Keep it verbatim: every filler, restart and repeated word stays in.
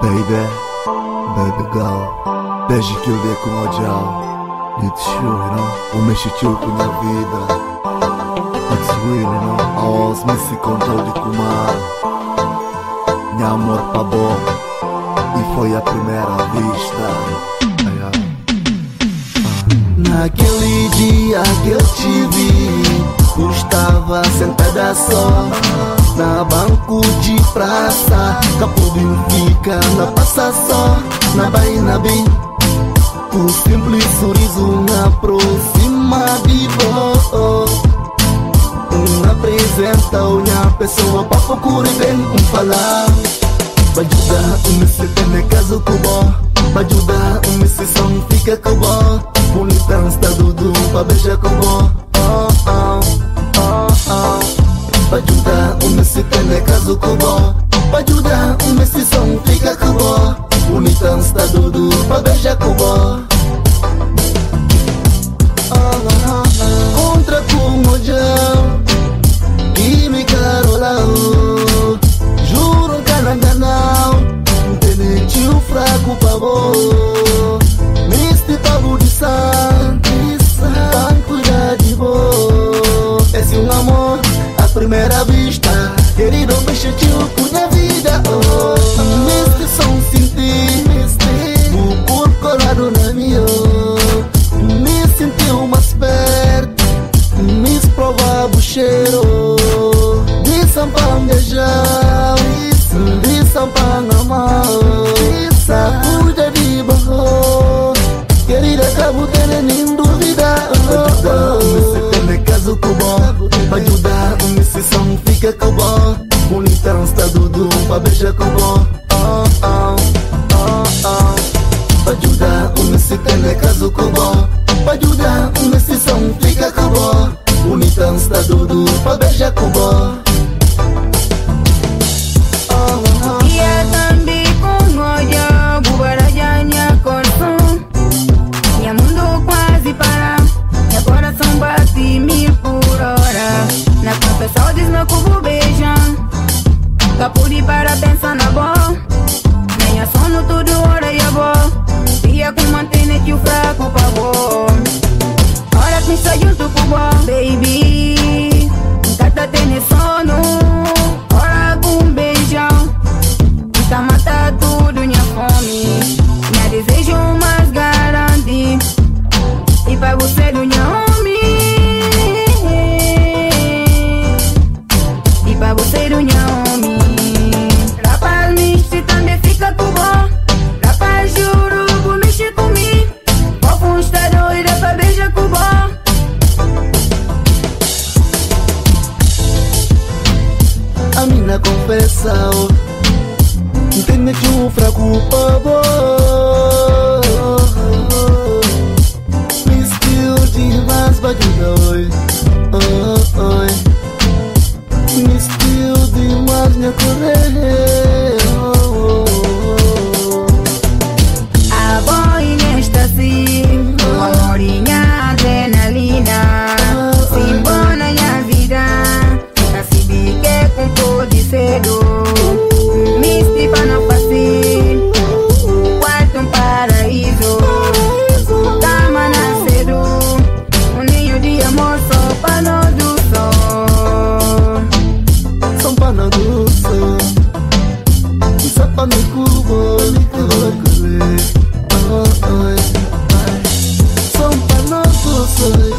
Baby, baby girl, desde que eu dei com o Jal, it's true, you know, o mexitiu com minha vida. It's real, you know, a os me se contou de kumar. Minha amor pra bom, e foi a primeira vista. Ai, ai. Naquele dia que eu te vi, tu estava sentada só na banco de praça, Capudinho fica na passa só, na baina bem. O simples sorriso me aproxima de vós. Um apresenta a minha pessoa pra procurar bem um falar. Pra ajudar o me se ter na casa com bom, pra ajudar o me se som fica com bom. Bonita está dudu pra beijar com bom. Oh, oh, oh, oh. Pra ajudar o me se ter na casa com bom, pra ajudar o me se som fica com bom. Bonita está dudu pra beijar com bom. Oh, oh, oh. Contra com o Jal e me carolao. Juro que nada não tem tio fraco pra vou. Neste pavo de sangue, pra cuidar de vou. Esse é um amor à primeira vista, querido, mexe tio com minha vida. Oh, neste som senti o corpo colado na minha. Me sentiu mais perto, me provava o cheiro de sampão de jal, de sampão amado, cuida de barro, querida, acabo tendo nem dúvida. Pra ajudar o me se ter na casa com bom, pra ajudar o me se som fica com bom. Bonita está dudu pra beijar com bom. Oh, oh, oh, oh. Pra ajudar o me se ter na casa com bom, pra ajudar o me se som fica com bom. Bonita está dudu pra beijar com bom. Capuri para pensar na boa, minha sono tudo hora e a boa. Dia com mantém tio fraco pra boa. Hora que está junto com boa, baby. Encata tem sono, hora com um beijão. Tá mata tudo minha fome, minha desejo mais garante. E pra você do minha homem, e pra você do minha homem. A mina confessa, entende que o fraco pavô. Me estiu demais, bagulho, oi, oi, oi. Me estiu demais, minha correr. A boinha está assim, o amor e a adrenalina. Simbora minha vida, nasci bique com cor de cedo. Misti pra não fazer, quarto um paraíso. Cama nascedo, um ninho de amor só pra nós do sol. Só pra nós do sol, só pra no cubo, oh, oh, oh. Só pra nós do sol.